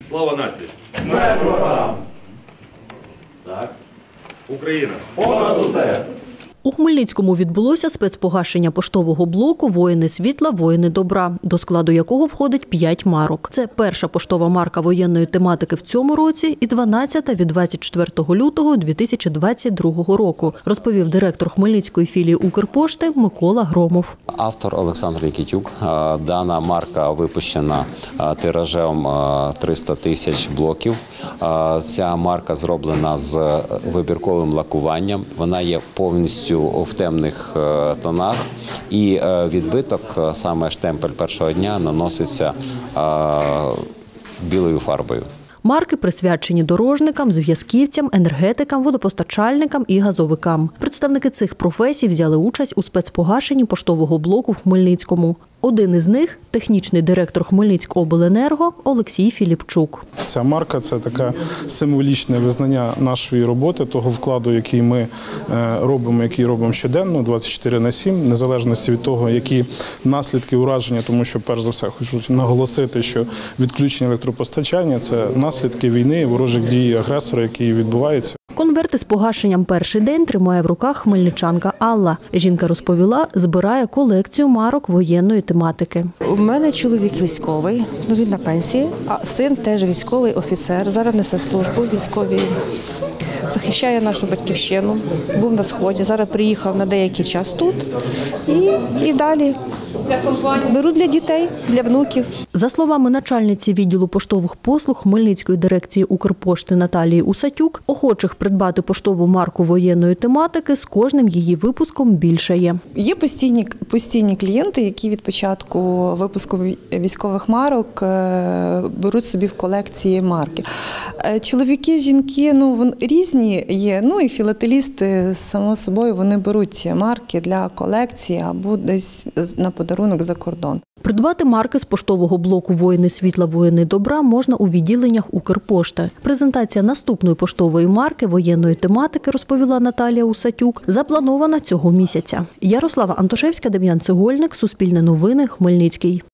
Слава нації! Смерть ворогам! Так. Україна! Понад усе! У Хмельницькому відбулося спецпогашення поштового блоку «Воїни світла, воїни добра», до складу якого входить 5 марок. Це перша поштова марка воєнної тематики в цьому році і 12-та від 24 лютого 2022 року, розповів директор Хмельницької філії Укрпошти Микола Громов. Автор Олександр Нікітюк. Дана марка випущена тиражем 300 тисяч блоків. Ця марка зроблена з вибірковим лакуванням. Вона є повністю в темних тонах, і відбиток, саме штемпель першого дня, наноситься білою фарбою. Марки присвячені дорожникам, зв'язківцям, енергетикам, водопостачальникам і газовикам. Представники цих професій взяли участь у спецпогашенні поштового блоку в Хмельницькому. Один із них – технічний директор Хмельницькобленерго Олексій Філіпчук. Ця марка – це таке символічне визнання нашої роботи, того вкладу, який ми робимо щоденно, 24/7, незалежності від того, які наслідки ураження, тому що, перш за все, хочу наголосити, що відключення електропостачання – це наслідки війни, ворожих дій агресора, які відбуваються. Конверти з погашенням перший день тримає в руках хмельничанка Алла. Жінка розповіла, збирає колекцію марок воєнної тематики. У мене чоловік військовий, він на пенсії, а син теж військовий офіцер. Зараз несе службу військовій, захищає нашу батьківщину, був на Сході, зараз приїхав на деякий час тут і далі беру для дітей, для внуків. За словами начальниці відділу поштових послуг Хмельницької дирекції Укрпошти Наталії Усатюк, охочих придбати поштову марку воєнної тематики з кожним її випуском більшає. Є постійні клієнти, які від початку випуску військових марок беруть собі в колекції марки. Чоловіки, жінки, різні є, і філателісти, само собою, вони беруть марки для колекції або десь на подарунок за кордон. Придбати марки з поштового блоку «Воїни світла, воїни добра» можна у відділеннях Укрпошти. Презентація наступної поштової марки воєнної тематики, розповіла Наталія Усатюк, запланована цього місяця. Ярослава Антошевська, Дем'ян Цегольник, Суспільне новини, Хмельницький.